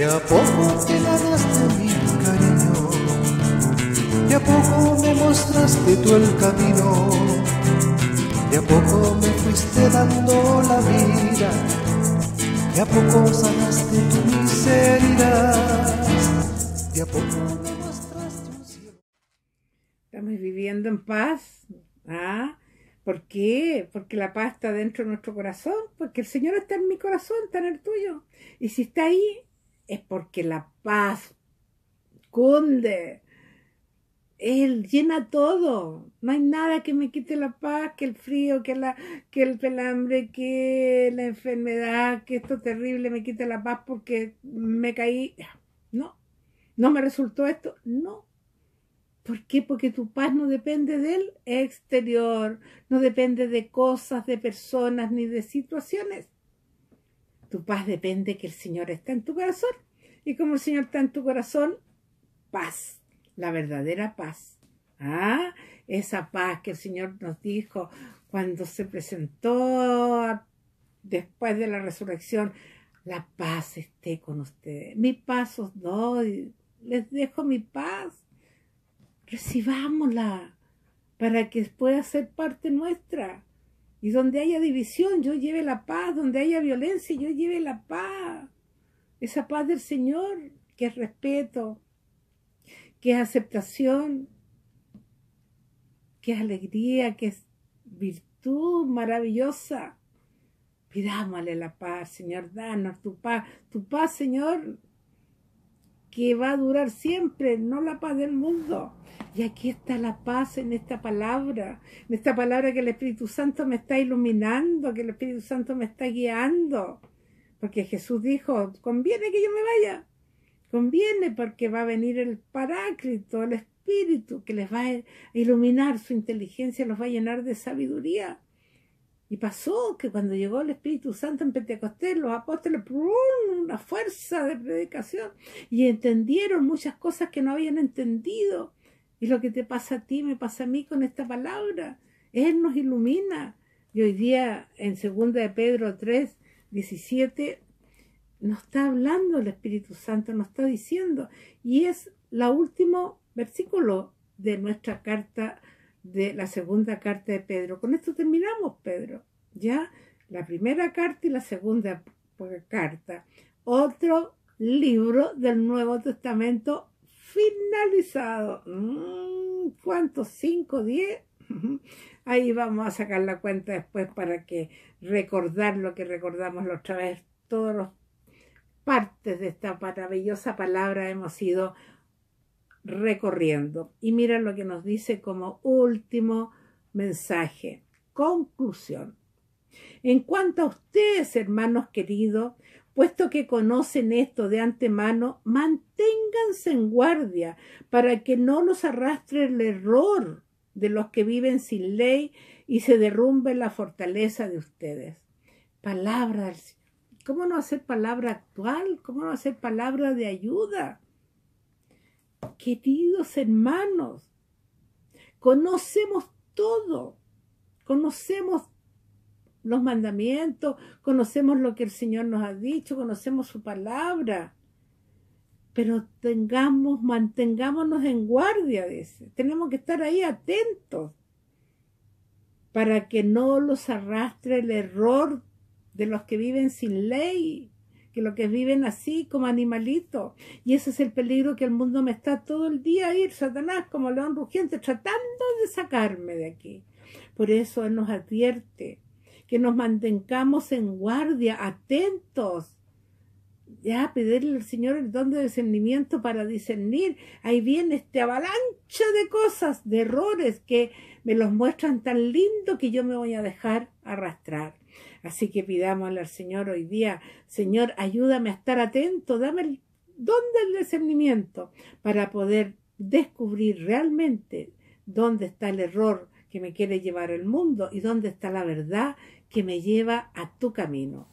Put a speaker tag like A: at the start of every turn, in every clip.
A: a poco te ganaste mi cariño, de a poco me mostraste tú el camino, de a poco me fuiste dando la vida, de a poco sanaste tu miseria, de a poco me mostraste un cielo.
B: Estamos viviendo en paz. ¿Ah? ¿Por qué? Porque la paz está dentro de nuestro corazón, porque el Señor está en mi corazón, está en el tuyo. Y si está ahí, es porque la paz cunde. Él llena todo. No hay nada que me quite la paz, que el frío, que el pelambre, que la enfermedad, que esto terrible me quite la paz porque me caí. No, no me resultó esto. No. ¿Por qué? Porque tu paz no depende del exterior, no depende de cosas, de personas, ni de situaciones. Tu paz depende que el Señor está en tu corazón. Y como el Señor está en tu corazón, paz, la verdadera paz. ¿Ah? Esa paz que el Señor nos dijo cuando se presentó después de la resurrección. La paz esté con ustedes. Mi paz os doy, les dejo mi paz. Recibámosla para que pueda ser parte nuestra. Y donde haya división, yo lleve la paz. Donde haya violencia, yo lleve la paz. Esa paz del Señor, que es respeto, que es aceptación, que es alegría, que es virtud maravillosa. Pidámosle la paz, Señor, danos tu paz, Señor, que va a durar siempre, no la paz del mundo. Y aquí está la paz en esta palabra que el Espíritu Santo me está iluminando, que el Espíritu Santo me está guiando. Porque Jesús dijo, conviene que yo me vaya. Conviene porque va a venir el Paráclito, el Espíritu, que les va a iluminar su inteligencia, los va a llenar de sabiduría. Y pasó que cuando llegó el Espíritu Santo en Pentecostés, los apóstoles, ¡prum!, una fuerza de predicación, y entendieron muchas cosas que no habían entendido. Y lo que te pasa a ti, me pasa a mí con esta palabra. Él nos ilumina. Y hoy día, en 2 de Pedro 3, 17, nos está hablando el Espíritu Santo, nos está diciendo. Y es el último versículo de nuestra carta, de la segunda carta de Pedro. Con esto terminamos, Pedro. Ya, la primera carta y la segunda carta. Otro libro del Nuevo Testamento finalizado. ¿Cuántos? ¿5, 10? Ahí vamos a sacar la cuenta después para que recordar lo que recordamos la otra vez. Todas las partes de esta maravillosa palabra hemos ido recorriendo. Y mira lo que nos dice como último mensaje. Conclusión. En cuanto a ustedes, hermanos queridos, puesto que conocen esto de antemano, manténganse en guardia para que no los arrastre el error de los que viven sin ley y se derrumbe la fortaleza de ustedes. Palabra del Señor. ¿Cómo no hacer palabra actual? ¿Cómo no hacer palabra de ayuda? Queridos hermanos, conocemos todo, conocemos los mandamientos, conocemos lo que el Señor nos ha dicho, conocemos su palabra, pero mantengámonos en guardia, dice. Tenemos que estar ahí atentos para que no los arrastre el error de los que viven sin ley, que los que viven así como animalitos. Y ese es el peligro que el mundo me está todo el día ahí, Satanás como león rugiente, tratando de sacarme de aquí. Por eso Él nos advierte que nos mantengamos en guardia, atentos. Ya, pedirle al Señor el don de discernimiento para discernir. Ahí viene esta avalancha de cosas, de errores que me los muestran tan lindo que yo me voy a dejar arrastrar. Así que pidámosle al Señor hoy día, Señor, ayúdame a estar atento, dame el don del discernimiento para poder descubrir realmente dónde está el error que me quiere llevar el mundo y dónde está la verdad que me lleva a tu camino.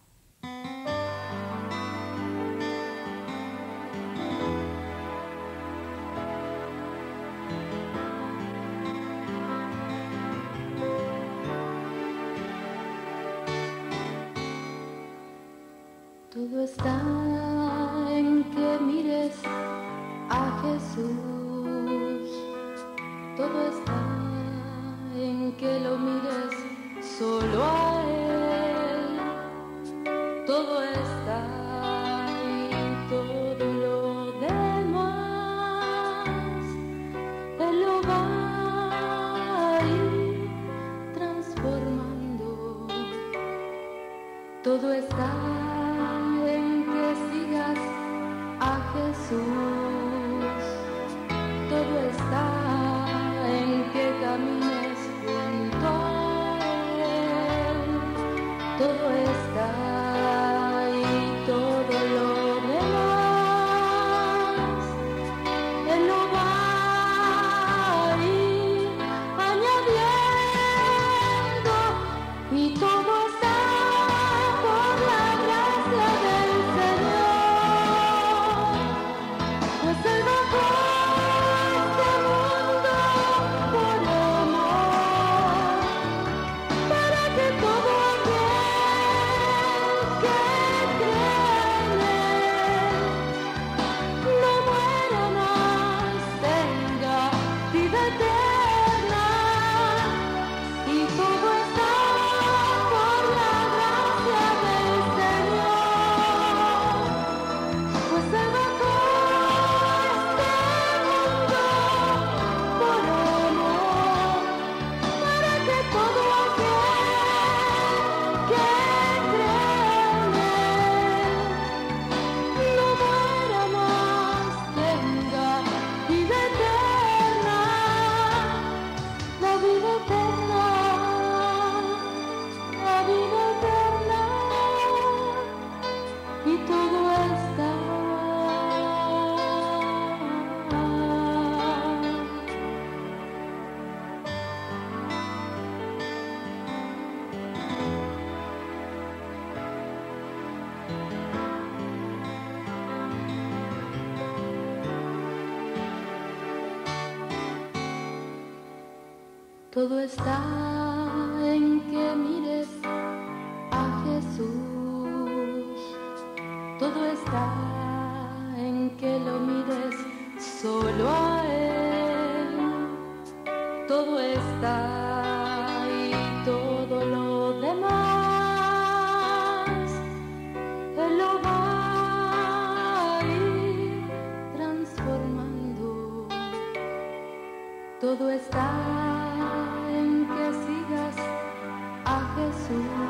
C: Todo está en que solo a Él. Todo está y todo lo demás Él lo va a ir transformando. Todo está en que sigas a Jesús. Todo está en que camines junto a Él. Todo está y todo lo demás Él lo va a ir añadiendo. Y todo está por la gracia del Señor, pues Él bajó a este mundo por amor, para que todo aquel que cree en Él no muera más, tenga vida eterna. Y todo está por la gracia del Señor, pues Él bajó a este mundo por amor, para que todo aquel que cree en Él no muera más, tenga vida eterna, la vida eterna, la vida eterna. Y todo está. Todo está en que mires a Jesús. Todo está en que lo mires solo a Él. Todo está y todo lo demás Él lo va a ir transformando. Todo está en que sigas a Jesús.